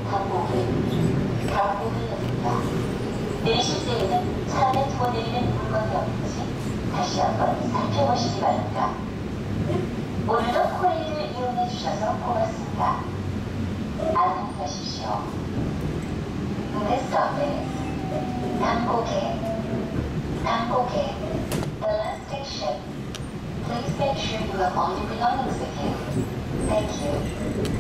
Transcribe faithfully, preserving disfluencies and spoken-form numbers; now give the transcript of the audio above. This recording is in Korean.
당국이 경고를 내린다. 내리실 때에는 차 안에 두고 내리는 물건이 없는지 다시 한번 살펴보시기 바랍니다. 오늘도 코레일을 이용해 주셔서 고맙습니다. 안녕히 가십시오. This stop is 당고개. 당고개. The last station. Please make sure you have all your belongings with you. Thank you.